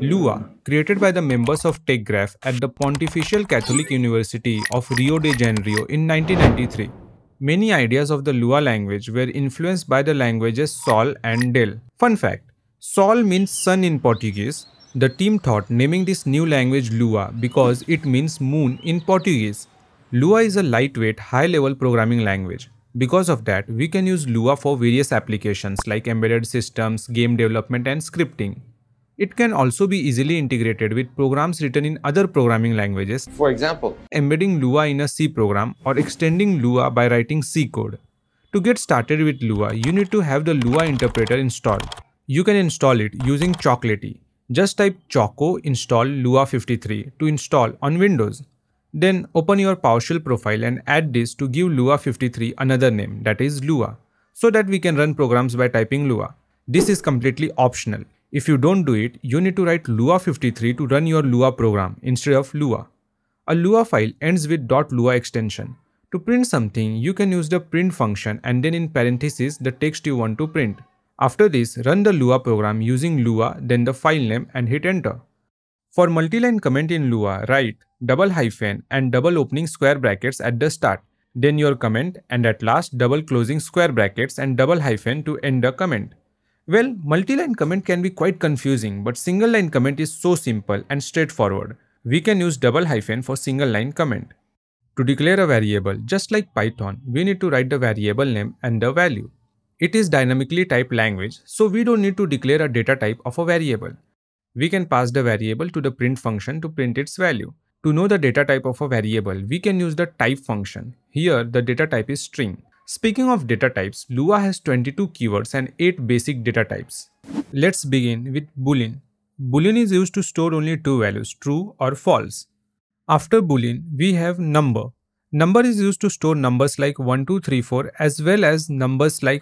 Lua, created by the members of TechGraph at the Pontifical Catholic University of Rio de Janeiro in 1993. Many ideas of the Lua language were influenced by the languages Sol and Del. Fun fact: Sol means sun in Portuguese. The team thought naming this new language Lua because it means moon in Portuguese. Lua is a lightweight, high-level programming language. Because of that, we can use Lua for various applications like embedded systems, game development, and scripting. It can also be easily integrated with programs written in other programming languages. For example, embedding Lua in a C program or extending Lua by writing C code. To get started with Lua, you need to have the Lua interpreter installed. You can install it using Chocolatey. Just type choco install Lua 53 to install on Windows. Then open your PowerShell profile and add this to give Lua 53 another name, that is Lua, so that we can run programs by typing Lua. This is completely optional. If you don't do it, you need to write Lua 53 to run your Lua program instead of Lua. A Lua file ends with .lua extension. To print something, you can use the print function and then in parentheses the text you want to print. After this, run the Lua program using Lua, then the file name and hit enter. For multi-line comment in Lua, write double hyphen and double opening square brackets at the start, then your comment, and at last double closing square brackets and double hyphen to end the comment. Well, multi-line comment can be quite confusing, but single line comment is so simple and straightforward. We can use double hyphen for single line comment. To declare a variable, just like Python, we need to write the variable name and the value. It is dynamically typed language, so we don't need to declare a data type of a variable. We can pass the variable to the print function to print its value. To know the data type of a variable, we can use the type function. Here, the data type is string. Speaking of data types, Lua has 22 keywords and 8 basic data types. Let's begin with Boolean. Boolean is used to store only two values, true or false. After Boolean, we have number. Number is used to store numbers like 1, 2, 3, 4 as well as numbers like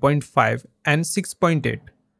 5.5 and 6.8.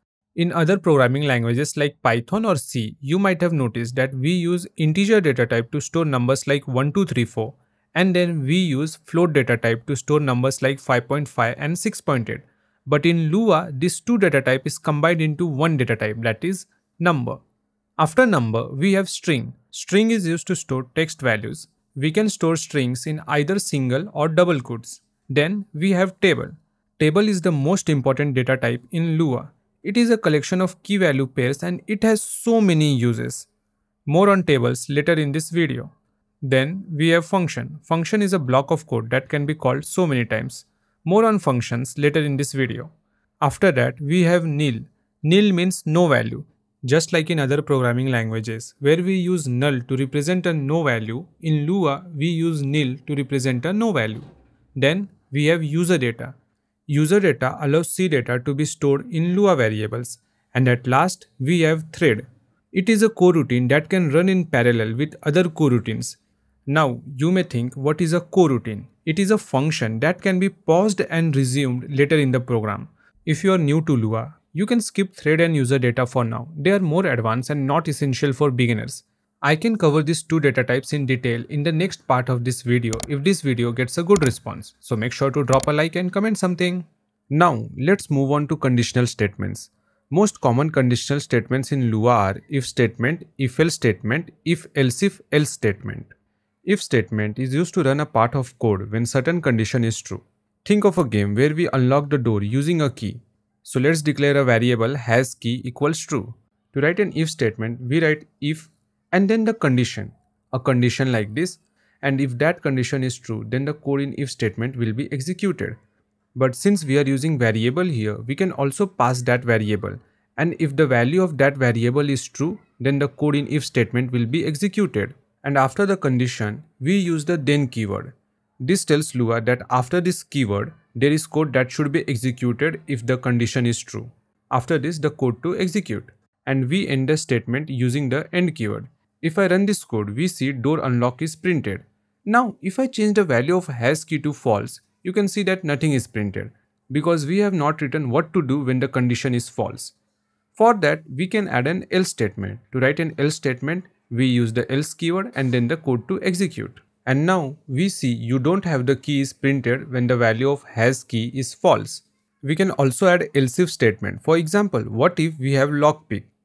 In other programming languages like Python or C, you might have noticed that we use integer data type to store numbers like 1, 2, 3, 4. And then we use float data type to store numbers like 5.5 and 6.8. But in Lua, this two data type is combined into one data type, that is number. After number, we have string. String is used to store text values. We can store strings in either single or double quotes. Then we have table. Table is the most important data type in Lua. It is a collection of key value pairs and it has so many uses. More on tables later in this video. Then we have function. Function is a block of code that can be called so many times. More on functions later in this video. After that, we have nil. Nil means no value. Just like in other programming languages, where we use null to represent a no value, in Lua we use nil to represent a no value. Then we have user data. User data allows C data to be stored in Lua variables. And at last, we have thread. It is a coroutine that can run in parallel with other coroutines. Now, you may think, what is a coroutine? It is a function that can be paused and resumed later in the program. If you are new to Lua, you can skip thread and user data for now. They are more advanced and not essential for beginners. I can cover these two data types in detail in the next part of this video if this video gets a good response. So make sure to drop a like and comment something. Now, let's move on to conditional statements. Most common conditional statements in Lua are if statement, if-else statement, if-else-if else statement. If statement is used to run a part of code when certain condition is true. Think of a game where we unlock the door using a key. So let's declare a variable has key equals true. To write an if statement, we write if and then the condition. A condition like this, and if that condition is true, then the code in if statement will be executed. But since we are using variable here, we can also pass that variable. And if the value of that variable is true, then the code in if statement will be executed. And after the condition, we use the then keyword. This tells Lua that after this keyword, there is code that should be executed if the condition is true. After this, the code to execute. And we end the statement using the end keyword. If I run this code, we see door unlock is printed. Now, if I change the value of has key to false, you can see that nothing is printed because we have not written what to do when the condition is false. For that, we can add an else statement. To write an else statement, we use the else keyword and then the code to execute. And now we see you don't have the key is printed when the value of has key is false. We can also add else if statement. For example, what if we have lockpick?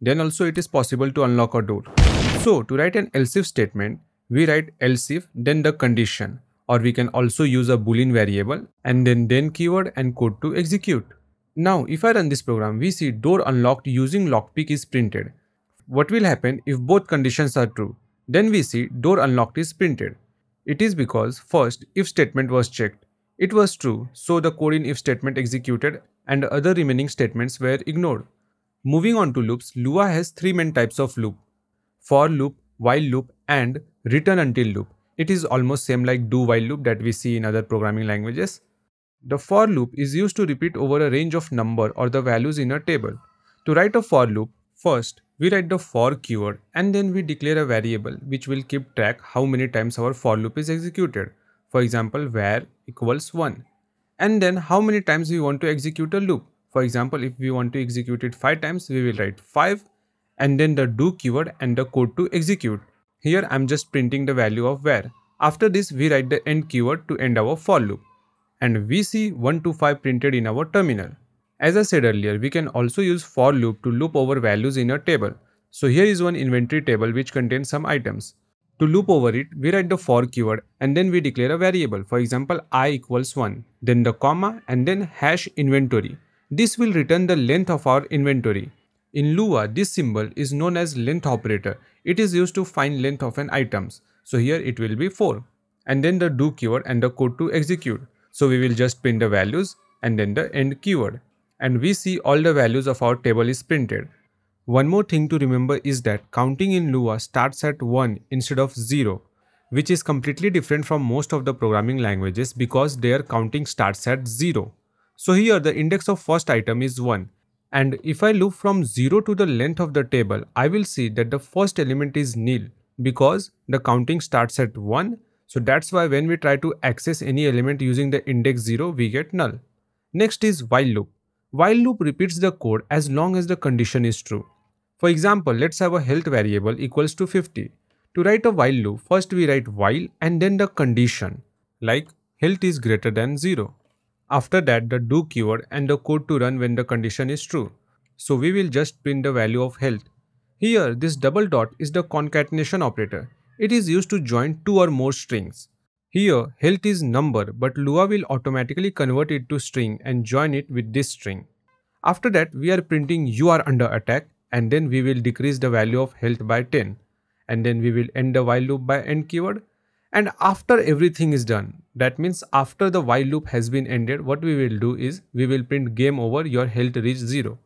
then also it is possible to unlock a door. So to write an else if statement, we write else if then the condition, or we can also use a boolean variable and then keyword and code to execute. Now if I run this program, we see door unlocked using lockpick is printed. What will happen if both conditions are true? Then we see door unlocked is printed. It is because first if statement was checked. It was true, so the code in if statement executed and other remaining statements were ignored. Moving on to loops, Lua has three main types of loop: for loop, while loop and return until loop. It is almost same like do while loop that we see in other programming languages. The for loop is used to repeat over a range of number or the values in a table. To write a for loop, first we write the for keyword and then we declare a variable which will keep track how many times our for loop is executed. For example, var equals 1. And then how many times we want to execute a loop. For example, if we want to execute it 5 times, we will write 5 and then the do keyword and the code to execute. Here I am just printing the value of var. After this we write the end keyword to end our for loop. And we see 1 to 5 printed in our terminal. As I said earlier, we can also use for loop to loop over values in a table. So here is one inventory table which contains some items. To loop over it, we write the for keyword and then we declare a variable. For example, I equals 1, then the comma and then hash inventory. This will return the length of our inventory. In Lua, this symbol is known as length operator. It is used to find length of an items. So here it will be 4. And then the do keyword and the code to execute. So we will just print the values and then the end keyword. And we see all the values of our table is printed. One more thing to remember is that counting in Lua starts at 1 instead of 0, which is completely different from most of the programming languages because their counting starts at 0. So here the index of first item is 1. And if I loop from 0 to the length of the table, I will see that the first element is nil because the counting starts at 1. So that's why when we try to access any element using the index 0, we get null. Next is while loop. While loop repeats the code as long as the condition is true. For example, let's have a health variable equals to 50. To write a while loop, first we write while and then the condition, like health is greater than 0. After that, the do keyword and the code to run when the condition is true. So we will just print the value of health. Here, this double dot is the concatenation operator. It is used to join two or more strings. Here, health is number, but Lua will automatically convert it to string and join it with this string. After that, we are printing you are under attack and then we will decrease the value of health by 10. And then we will end the while loop by end keyword. And after everything is done, that means after the while loop has been ended, what we will do is we will print game over, your health reached 0.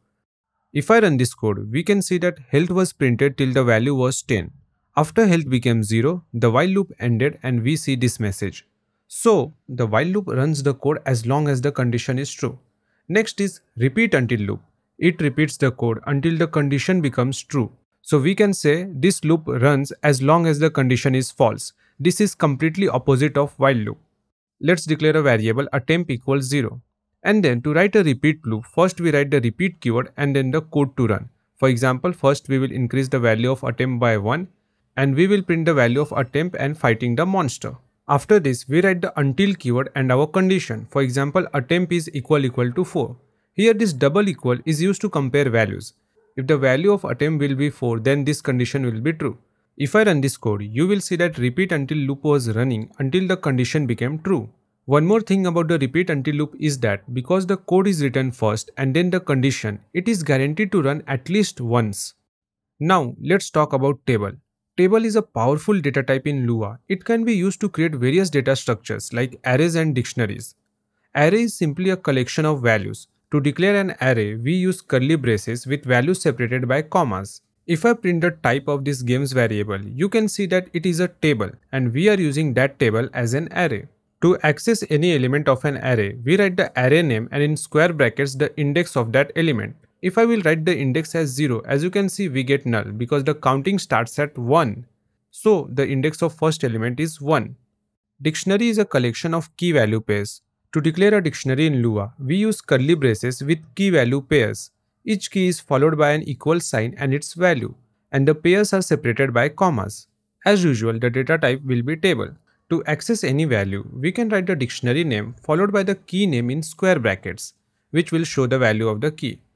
If I run this code, we can see that health was printed till the value was 10. After health became 0, the while loop ended and we see this message. So the while loop runs the code as long as the condition is true. Next is repeat until loop. It repeats the code until the condition becomes true. So we can say this loop runs as long as the condition is false. This is completely opposite of while loop. Let's declare a variable attempt equals 0. And then to write a repeat loop, first we write the repeat keyword and then the code to run. For example, first we will increase the value of attempt by 1 and we will print the value of attempt and fighting the monster. After this, we write the until keyword and our condition. For example, attempt is equal to 4. Here this double equal is used to compare values. If the value of attempt will be 4, then this condition will be true. If I run this code, you will see that repeat until loop was running until the condition became true. One more thing about the repeat until loop is that because the code is written first and then the condition, it is guaranteed to run at least once. Now let's talk about table. Table is a powerful data type in Lua. It can be used to create various data structures like arrays and dictionaries. Array is simply a collection of values. To declare an array, we use curly braces with values separated by commas. If I print the type of this game's variable, you can see that it is a table and we are using that table as an array. To access any element of an array, we write the array name and in square brackets the index of that element. If I will write the index as 0, as you can see we get null because the counting starts at 1. So the index of first element is 1. Dictionary is a collection of key value pairs. To declare a dictionary in Lua, we use curly braces with key value pairs. Each key is followed by an equal sign and its value, and the pairs are separated by commas. As usual, the data type will be table. To access any value, we can write the dictionary name followed by the key name in square brackets, which will show the value of the key.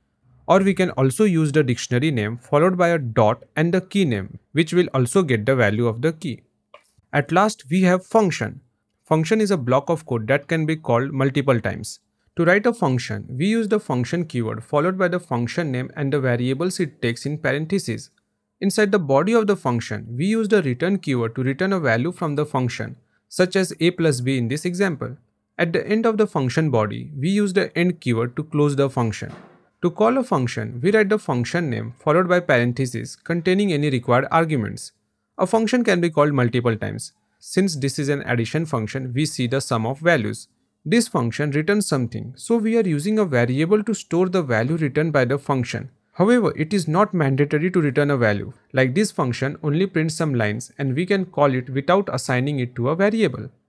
Or we can also use the dictionary name followed by a dot and the key name, which will also get the value of the key. At last, we have function. Function is a block of code that can be called multiple times. To write a function, we use the function keyword followed by the function name and the variables it takes in parentheses. Inside the body of the function, we use the return keyword to return a value from the function, such as a plus b in this example. At the end of the function body, we use the end keyword to close the function. To call a function, we write the function name followed by parentheses containing any required arguments. A function can be called multiple times. Since this is an addition function, we see the sum of values. This function returns something, so we are using a variable to store the value returned by the function. However, it is not mandatory to return a value. Like this function only prints some lines and we can call it without assigning it to a variable.